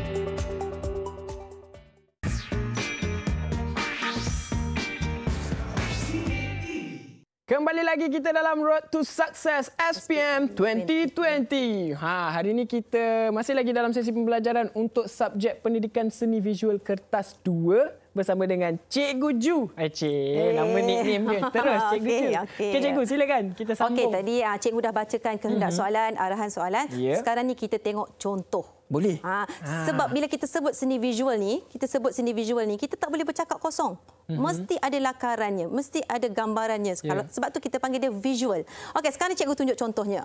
Kembali lagi kita dalam Road to Success SPM 2020. Hari ini kita masih lagi dalam sesi pembelajaran untuk subjek pendidikan seni visual kertas 2 bersama dengan Cikgu Ju. Nama nickname dia. Terus Cikgu Ju. Okey, Cikgu silakan kita sambung. Okey, tadi Cikgu dah bacakan kehendak soalan, arahan soalan. Sekarang ni kita tengok contoh. Boleh. Sebab bila kita sebut seni visual ni, kita tak boleh bercakap kosong. Mesti ada lakarannya, mesti ada gambarannya. Sebab tu kita panggil dia visual. Okey, sekarang Cikgu tunjuk contohnya.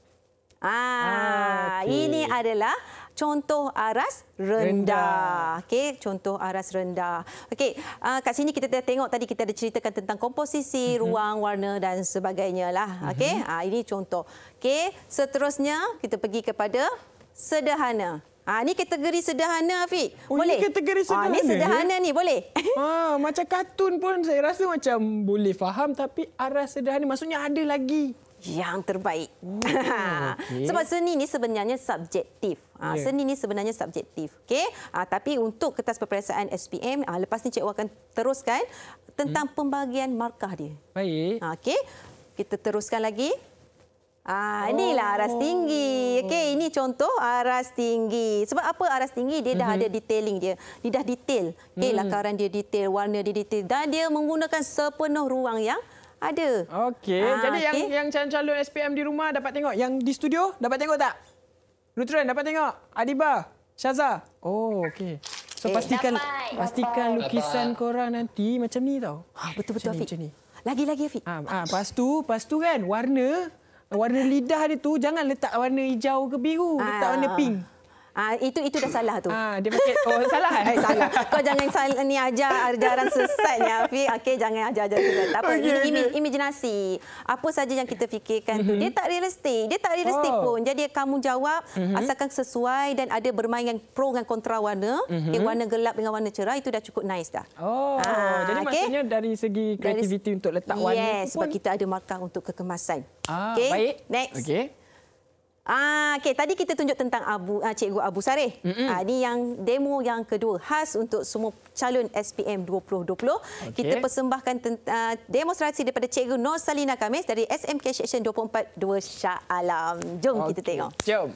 Ini adalah contoh aras rendah. Okey, contoh aras rendah. Okey, kat sini kita dah tengok tadi kita ada ceritakan tentang komposisi, ruang, warna dan sebagainya lah. Okey, ini contoh. Okey, seterusnya kita pergi kepada sederhana. Ini kategori sederhana, Afiq. Boleh? Ini kategori sederhana. Ini sederhana ni, boleh? Macam kartun pun saya rasa macam boleh faham, tapi aras sederhana maksudnya ada lagi yang terbaik. Sebab seni ni sebenarnya subjektif. Seni ni sebenarnya subjektif. Okey. Tapi untuk kertas peperiksaan SPM, lepas ni cikgu akan teruskan tentang pembahagian markah dia. Baik. Okey. Kita teruskan lagi. Inilah aras tinggi. Okey, ini contoh aras tinggi. Sebab apa aras tinggi? Dia dah ada detailing dia. Dia dah detail. Okey, lakaran dia detail, warna dia detail dan dia menggunakan sepenuh ruang yang ada. Okey. Jadi yang calon-calon SPM di rumah dapat tengok, yang di studio dapat tengok tak? Lutran dapat tengok? Adiba, Syaza. Okey. So pastikan lukisan korang nanti macam ni tau. Betul-betul Afiq. Lagi-lagi Afiq. Lepas tu kan warna lidah dia tu jangan letak warna hijau ke biru, letak warna pink. Itu dah salah tu. Dia pakai salah. Salah. Kau jangan salah ni ajar ajaran sesatnya, Afiq. Okey, jangan ajar sesat. Tak apa, ini imajinasi. Apa saja yang kita fikirkan tu dia tak realistik. Dia tak realistik pun. Jadi kamu jawab asalkan sesuai dan ada bermain yang pro dengan kontra warna. Okey, warna gelap dengan warna cerah itu dah cukup nice dah. Jadi maksudnya dari segi kreativiti untuk letak warna tu sebab kita ada markah untuk kekemasan. Okey. Baik. Next. Okey. Okey, tadi kita tunjuk tentang Cikgu Abu Sareh. Ini yang demo yang kedua khas untuk semua calon SPM 2020. Kita persembahkan demonstrasi daripada Cikgu Nur Salina Kamis dari SMK Section 24 2 Shah Alam. Jom kita tengok. Jom.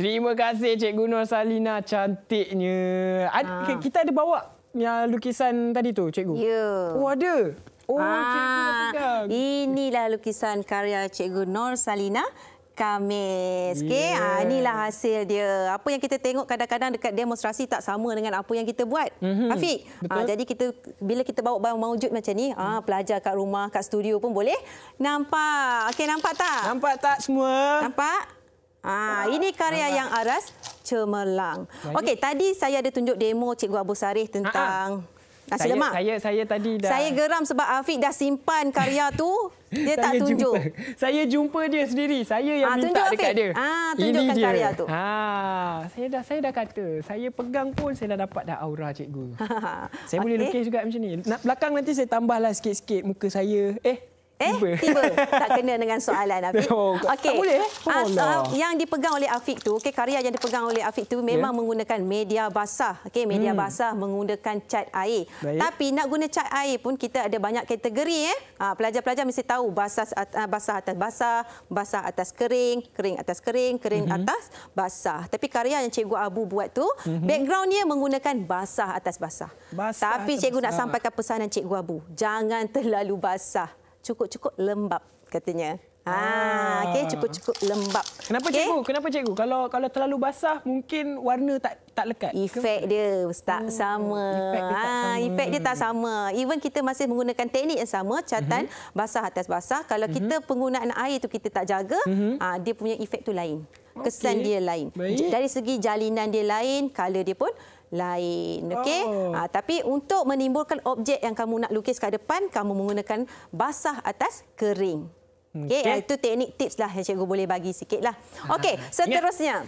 Terima kasih Cikgu Norsalina, cantiknya. Kita ada bawa yang lukisan tadi tu, Cikgu? Ya. Oh, ada. Oh, Cikgu pegang. Inilah lukisan karya Cikgu Norsalina Khamis. Okey, inilah hasil dia. Apa yang kita tengok kadang-kadang dekat demonstrasi tak sama dengan apa yang kita buat. Afiq, jadi bila kita bawa barang mawujud macam ni, pelajar kat rumah, kat studio pun boleh nampak. Okey, nampak tak? Nampak tak semua? Nampak? Ini karya yang aras cemerlang. Okey, tadi saya ada tunjuk demo Cikgu Abu Sarih tentang nasi lemak. Saya tadi dah. Saya geram sebab Afiq dah simpan karya tu, dia tak tunjuk. Saya jumpa dia sendiri. Saya yang minta dekat dia. Tunjukkan karya tu. Saya dah kata, saya pegang pun saya dah dapat dah aura cikgu. Saya boleh lukis juga macam ni. Belakang nanti saya tambahlah sikit-sikit muka saya. Tiba. Tak kena dengan soalan Afiq. Tak boleh. Yang dipegang oleh Afiq tu, karya yang dipegang oleh Afiq tu memang menggunakan media basah. Media basah menggunakan cat air. Tapi nak guna cat air pun kita ada banyak kategori. Pelajar-pelajar mesti tahu basah atas basah, basah atas kering, kering atas kering, kering atas basah. Tapi karya yang Cikgu Abu buat tu, backgroundnya menggunakan basah atas basah. Tapi cikgu nak sampaikan pesanan Cikgu Abu, jangan terlalu basah. Cukup-cukup lembap katanya. Cukup-cukup lembap. Kenapa cikgu? Kenapa cikgu? Kalau terlalu basah mungkin warna tak lekat. Efek dia tak sama. Efek dia tak sama. Even kita masih menggunakan teknik yang sama, catan basah atas basah. Kalau kita penggunaan air tu kita tak jaga, dia punya efek tu lain. Kesan dia lain. Dari segi jalinan dia lain, color dia pun lain. Tapi untuk menimbulkan objek yang kamu nak lukis ke depan, kamu menggunakan basah atas kering. Itu teknik tips lah yang cikgu boleh bagi sikitlah. Seterusnya.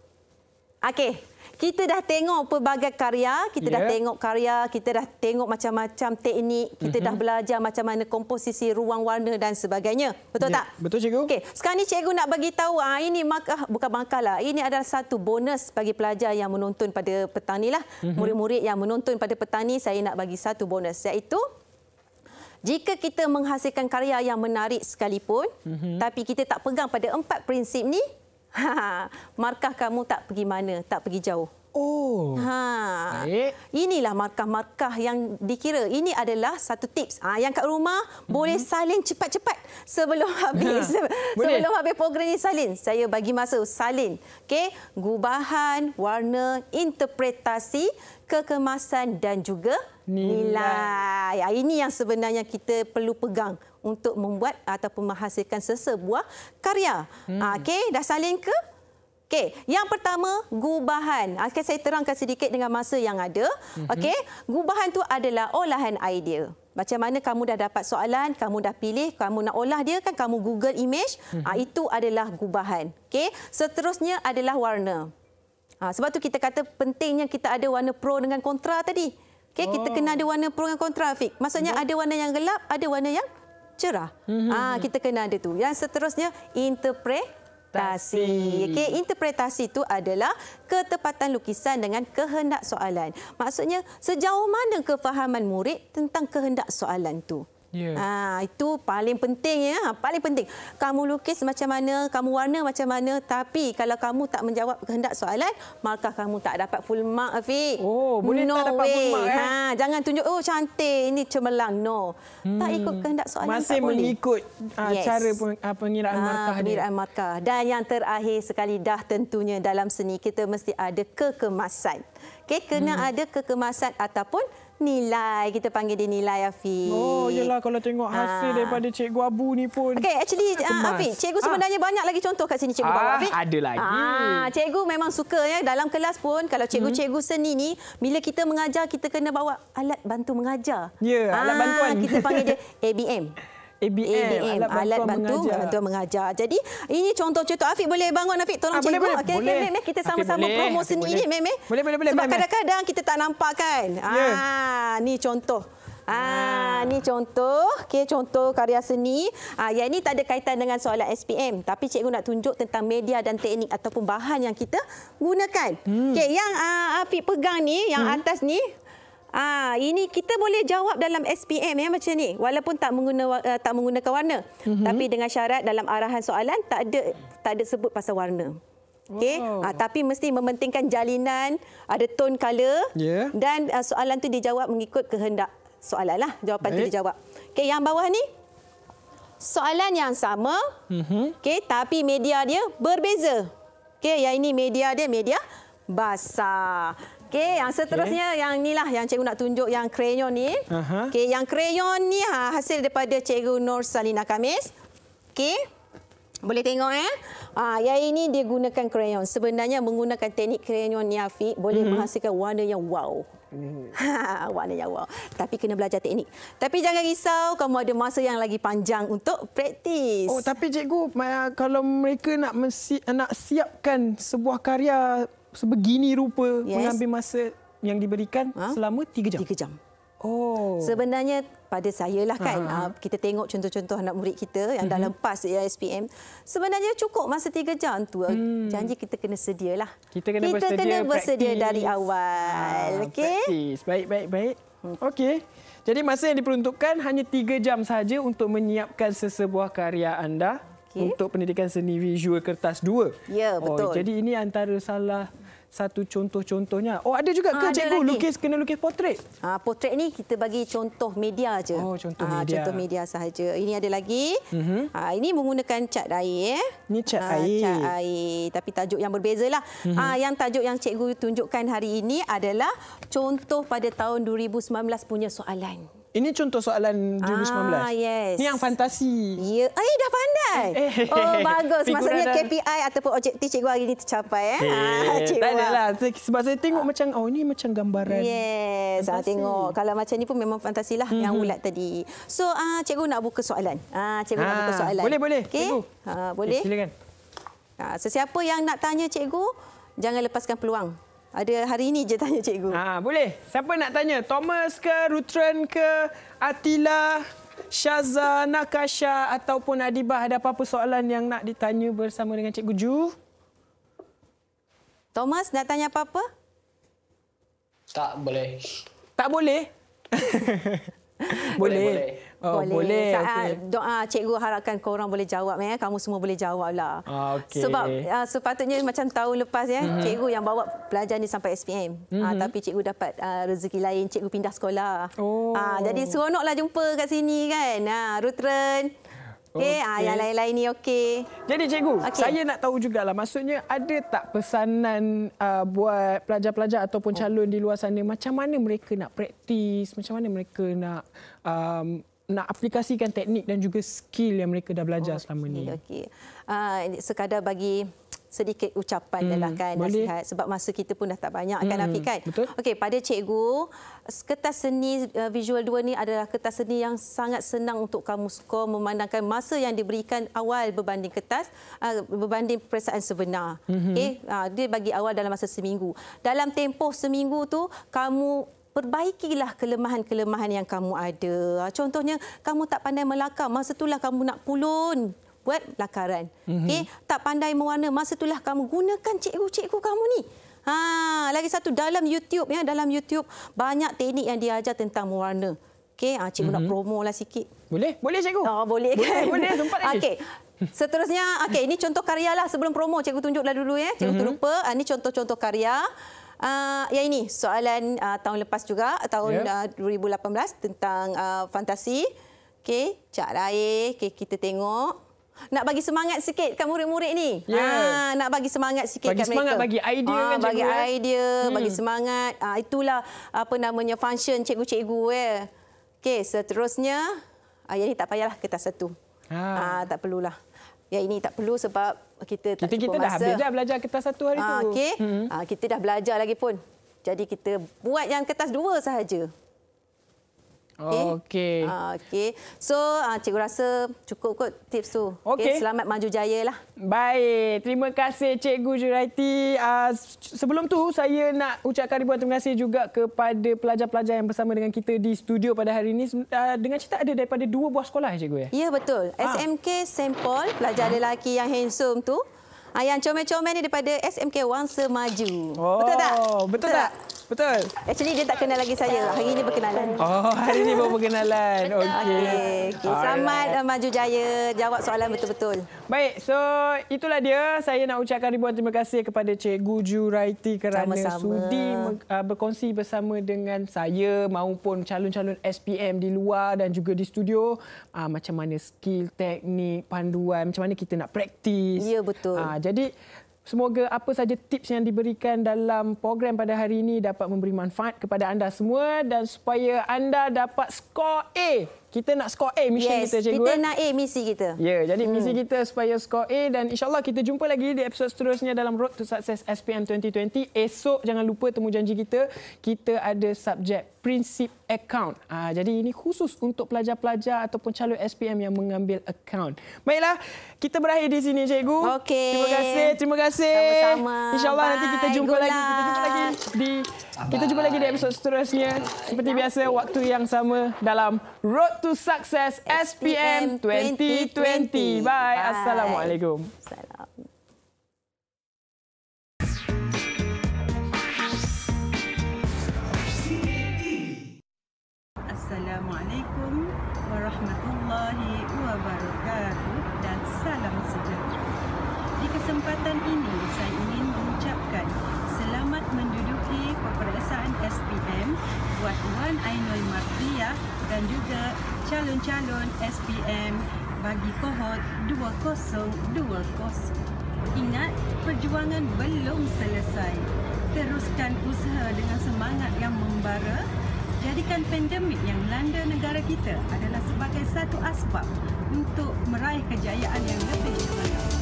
Kita dah tengok pelbagai karya, kita dah tengok karya, kita dah tengok macam-macam teknik, kita dah belajar macam mana komposisi ruang warna dan sebagainya. Betul tak? Betul cikgu. Sekarang ni cikgu nak bagi tahu ini bukan markah lah. Ini adalah satu bonus bagi pelajar yang menonton pada petang ni lah. Murid-murid yang menonton pada petang ni, saya nak bagi satu bonus, iaitu jika kita menghasilkan karya yang menarik sekalipun, tapi kita tak pegang pada 4 prinsip ni, markah kamu tak pergi mana, tak pergi jauh. Inilah markah-markah yang dikira. Ini adalah satu tips. Yang kat rumah boleh salin cepat-cepat sebelum habis. Sebelum habis program ni salin. Saya bagi masa salin. Gubahan, warna, interpretasi, kekemasan dan juga nilai. Ini yang sebenarnya kita perlu pegang untuk membuat ataupun menghasilkan sesebuah karya. Dah salin ke? Yang pertama, gubahan. Saya terangkan sedikit dengan masa yang ada. Gubahan tu adalah olahan idea. Macam mana kamu dah dapat soalan, kamu dah pilih, kamu nak olah dia, kan kamu Google image. Itu adalah gubahan. Seterusnya adalah warna. Sebab tu kita kata pentingnya kita ada warna pro dengan kontra tadi. Kita kena ada warna pro dengan kontra, Afiq. Maksudnya ada warna yang gelap, ada warna yang cerah. Kita kena ada tu. Yang seterusnya, interpretasi. Interpretasi itu adalah ketepatan lukisan dengan kehendak soalan. Maksudnya, sejauh mana kefahaman murid tentang kehendak soalan tu. Itu paling penting ya, paling penting. Kamu lukis macam mana, kamu warna macam mana, tapi kalau kamu tak menjawab kehendak soalan, maka kamu tak dapat full mark, Afiq. Boleh tak dapat full mark jangan tunjuk cantik, ini cemerlang. Tak ikut kehendak soalan. Masih mengikut cara pengiraan markah dia. Pengiraan markah. Dan yang terakhir sekali dah tentunya dalam seni kita mesti ada kekemasan. Kena ada kekemasan ataupun nilai. Kita panggil dia nilai, Afiq. Yelah, kalau tengok hasil daripada Cikgu Abu ni pun. Actually, Afiq, cikgu sebenarnya banyak lagi contoh kat sini cikgu bawa, Afiq. Ada lagi. Cikgu memang suka ya dalam kelas pun kalau cikgu-cikgu seni ni bila kita mengajar kita kena bawa alat bantu mengajar. Alat bantuan. Kita panggil dia ABM. Alat bantu mengajar. Jadi ini contoh-contoh. Afiq boleh bangun, Afiq, tolong cikgu. Boleh. Kita sama-sama promo seni ini, Boleh. Sebab kadang-kadang kita tak nampak kan. Ni contoh. Ni contoh, contoh karya seni. Yang ini tak ada kaitan dengan soalan SPM, tapi cikgu nak tunjuk tentang media dan teknik ataupun bahan yang kita gunakan. Yang Afiq pegang ni, yang atas ni, ini kita boleh jawab dalam SPM ya macam ni, walaupun tak menggunakan warna. Tapi dengan syarat dalam arahan soalan tak ada sebut pasal warna. Okey, tapi mesti mementingkan jalinan, ada tone color dan soalan tu dijawab mengikut kehendak soalan lah. Jawapan tu dijawab. Okey, yang bawah ni soalan yang sama. Okey, tapi media dia berbeza. Okey, yang ini media dia media basah. Okey, yang seterusnya yang inilah yang cikgu nak tunjuk yang krayon ni. Okey, yang krayon ni hasil daripada Cikgu Nur Salina Kamis. Okey. Boleh tengok yang ini dia gunakan krayon. Sebenarnya menggunakan teknik krayon ni Afiq boleh menghasilkan warna yang wow. Warna yang wow. Tapi kena belajar teknik. Tapi jangan risau, kamu ada masa yang lagi panjang untuk praktis. Oh, tapi cikgu, kalau mereka nak siapkan sebuah karya sebegini rupa, mengambil masa yang diberikan selama 3 jam. 3 jam. Oh. Sebenarnya pada saya lah kan, kita tengok contoh-contoh anak murid kita yang dalam PAS SPM, sebenarnya cukup masa 3 jam tu. Janji kita kena sedialah. Kita kena bersedia dari awal. Okey. Baik. Okey. Jadi masa yang diperuntukkan hanya 3 jam saja untuk menyiapkan sesebuah karya anda untuk pendidikan seni visual kertas 2. Ya, betul. Jadi ini antara salah satu contoh-contohnya. Oh, ada juga ke cikgu kena lukis portret? Portret ni kita bagi contoh media aja. Oh, contoh media. Contoh media sahaja. Ini ada lagi. Ini menggunakan cat air. Ini cat air. Cat air. Tapi tajuk yang berbezalah. Yang tajuk yang cikgu tunjukkan hari ini adalah contoh pada tahun 2019 punya soalan. Ini contoh soalan 2019? Yes. Ini yang fantasi? Ya. Dah pandai. Oh, bagus. Maksudnya KPI ataupun objektif cikgu hari ini tercapai. Tak adalah. Sebab saya tengok macam, ini macam gambaran. Yes. Tengok. Kalau macam ni pun memang fantasi lah yang ulat tadi. So, cikgu nak buka soalan. Cikgu nak buka soalan. Boleh. Okay? Cikgu. Boleh. Silakan. Sesiapa yang nak tanya cikgu, jangan lepaskan peluang. Ada hari ini je tanya cikgu. Boleh. Siapa nak tanya? Thomas ke, Rutran ke, Atila, Syaza, Nakasha ataupun Adibah, ada apa-apa soalan yang nak ditanya bersama dengan Cikgu Ju? Thomas nak tanya apa-apa? Tak boleh. Tak boleh? Boleh. Boleh. Doa cikgu harapkan korang boleh jawab. Kamu semua boleh jawablah. Okay. Sebab sepatutnya macam tahun lepas cikgu yang bawa pelajar ni sampai SPM. Tapi cikgu dapat rezeki lain. Cikgu pindah sekolah. Jadi seronoklah jumpa kat sini kan. Rutran. Okey, yang lain-lain ni okey. Jadi cikgu, saya nak tahu jugalah, maksudnya ada tak pesanan buat pelajar-pelajar ataupun calon di luar sana, macam mana mereka nak praktis, macam mana mereka nak aplikasikan teknik dan juga skill yang mereka dah belajar selama ni? Okey. Sekadar bagi sedikit ucapan kan, nasihat, sebab masa kita pun dah tak banyak kan Afiq kan. Okey, pada cikgu, kertas seni visual 2 ni adalah kertas seni yang sangat senang untuk kamu skor memandangkan masa yang diberikan awal berbanding kertas berbanding perasaan sebenar. Okey, dia bagi awal dalam masa seminggu. Dalam tempoh seminggu tu kamu perbaikilah kelemahan-kelemahan yang kamu ada. Contohnya, kamu tak pandai melakar, masa itulah kamu nak pulun buat lakaran. Okey, tak pandai mewarna, masa itulah kamu gunakan cikgu-cikgu kamu ni. Lagi satu, dalam YouTube dalam YouTube banyak teknik yang diajar tentang mewarna. Okey, cikgu nak promo lah sikit. Boleh cikgu? Boleh kan? Boleh, sempat lagi. Okey. Seterusnya, ini contoh karya lah sebelum promo. Cikgu tunjuklah dulu Cikgu terlupa. Ini contoh-contoh karya. Yang ini soalan tahun lepas juga, tahun 2018 tentang fantasi. Okey, cat air. Okey, kita tengok. Nak bagi semangat sikit kat murid-murid ni. Nak bagi semangat sikit kat mereka. Bagi idea kan cikgu. Bagi idea, bagi semangat. Itulah namanya function cikgu-cikgu. Okey, seterusnya. Yang ini tak payahlah kertas satu. Tak perlulah. Yang ini tak perlu sebab kita tak cukup masa. Kita dah belajar kertas satu hari tu. Okey. Kita dah belajar lagi pun. Jadi kita buat yang kertas 2 sahaja. Okey. So, cikgu rasa cukup kot tips tu. Okey. Selamat maju jaya lah. Baik. Terima kasih Cikgu Juraiti. Sebelum tu, saya nak ucapkan ribuan terima kasih juga kepada pelajar-pelajar yang bersama dengan kita di studio pada hari ini. Dengan cerita ada daripada 2 buah sekolah, Cikgu? Ya, betul. SMK Sampol, pelajar lelaki yang handsome tu. Yang comel-comel ni daripada SMK Wangsa Maju. Betul tak? Betul tak? Betul. Actually dia tak kenal lagi saya. Hari ini berkenalan. Oh, hari ini baru berkenalan. Okey. Selamat maju jaya, jawab soalan betul-betul. Baik, so itulah dia. Saya nak ucapkan ribuan terima kasih kepada Cikgu Juraiti kerana sudi berkongsi bersama dengan saya maupun calon-calon SPM di luar dan juga di studio. Macam mana skill, teknik, panduan, macam mana kita nak praktis. Ya, betul. Jadi semoga apa saja tips yang diberikan dalam program pada hari ini dapat memberi manfaat kepada anda semua dan supaya anda dapat skor A. Kita nak skor A mission kita, Cikgu. Kita nak A misi kita. Ya, jadi misi kita supaya skor A dan insyaAllah kita jumpa lagi di episod seterusnya dalam Road to Success SPM 2020. Esok jangan lupa temu janji kita. Kita ada subjek prinsip account. Jadi ini khusus untuk pelajar-pelajar ataupun calon SPM yang mengambil account. Baiklah, kita berakhir di sini, Cikgu. Okey. Terima kasih. Sama-sama. InsyaAllah nanti kita jumpa lagi. Kita jumpa lagi di episod seterusnya. Seperti biasa, waktu yang sama dalam Road to Success SPM 2020. Bye. Assalamualaikum. Assalamualaikum warahmatullahi wabarakatuh dan salam sejahtera. Di kesempatan ini saya ingin mengucapkan selamat menduduki peperiksaan SPM buat Wan Ainul Mardiah dan juga calon-calon SPM bagi kohort 2020. Ingat, perjuangan belum selesai. Teruskan usaha dengan semangat yang membara. Jadikan pandemik yang melanda negara kita adalah sebagai satu asbab untuk meraih kejayaan yang lebih cemerlang.